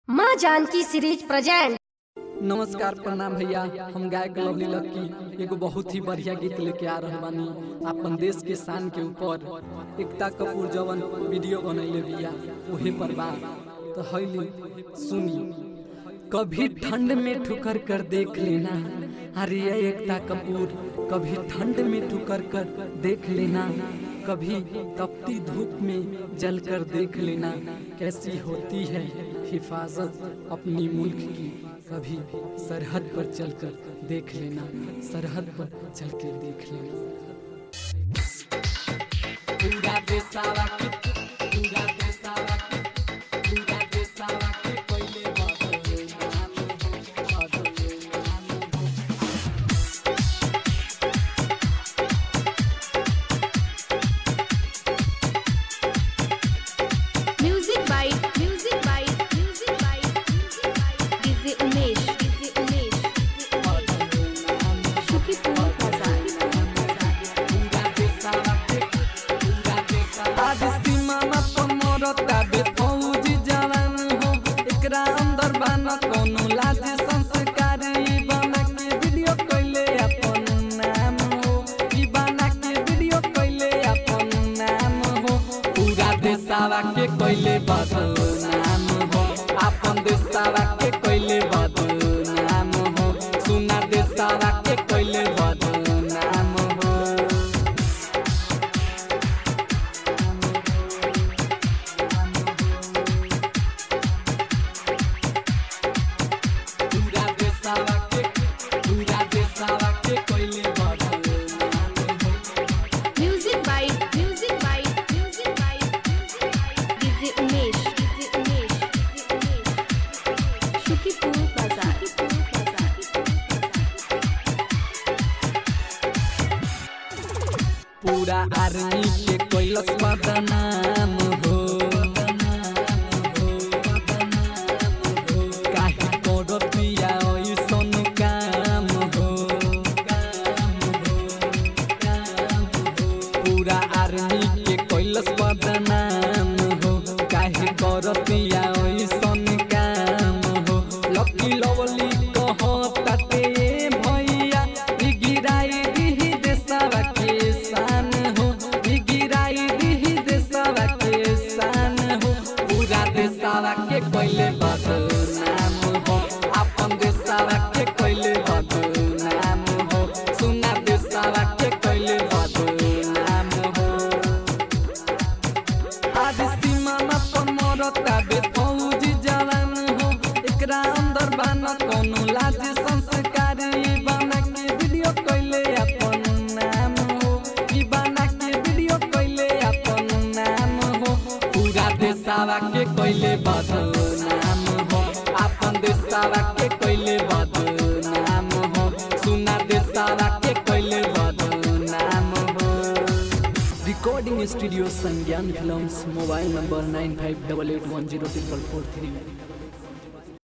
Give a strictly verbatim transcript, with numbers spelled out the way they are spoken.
माँ Janaki series present. नमस्कार, प्रणाम भैया। हम गायक लवली लक्की एगो बहुत ही बढ़िया गीत लेके आ रहल बानी अपन देश के शान के ऊपर। एकता कपूर जवन वीडियो बनैले बिया उहे पर बा तो हईली सुनी। कभी ठंड में ठुकर कर देख लेना, अरे एकता कपूर कभी ठंड में ठुकर कर देख लेना, कभी तपती धूप में जल कर देख लेना कैसी होती है हिफाजत अपनी मुल्क की। कभी सरहद पर चलकर देख लेना, सरहद पर चल के देख लेना। पूरा देशवा के पूरा देशवा के पूरा देशवा के कोइले बदल नाम हो बदल नाम हो। Music by music by music by music by DJ Umesh DJ Umesh Shukipur बाजार। आज सीमा पर मरता बे फौजी जवान हो, एकरा अंदर बाना कोनो लाज संस्कार। ई बना के वीडियो कइले अपन नाम हो, ई बना के वीडियो कइले अपन नाम हो। पूरा देशवा के कइले बदनाम हो, अपन देशवा के कइले बदनाम हो। सुना देशवा के कइले बदनाम हो। पूरा देशवा के पूरा देशवा के कोइले बदनाम हो। Music by music by music by music by DJ Umesh DJ Umesh DJ Umesh Shukipur बाजार। पूरा आर्मी के कोइलस बदनाम हो, काहे करतिया ओइसन काम हो। पूरा आर्मी के कोइलस बदनाम हो, काहे करतिया ओइसन काम हो। लकी लवली कहताते भैया ई गिराई दिही देशवा के शान हो, ई गिराई दिही देशवा के शान हो। पूरा देशवा के कोइले बदनाम हो, अपन देशवा के कोइले बदनाम हो। सुना देशवा के कोइले बदनाम हो। आज सीमा पर मरता बे फौजी जवान हो, एकरा अंदर बाना कोनो लाज संस्कार। ई बना के वीडियो कइले अपन नाम हो, ई बना के वीडियो कइले अपन नाम हो। पूरा देशवा के कइले बदनाम हो, अपन देशवा के कइले बदनाम हो। सुना देशवा के कइले बदनाम हो। Recording studio Sangyan films, mobile number nine five double eight one zero triple four three.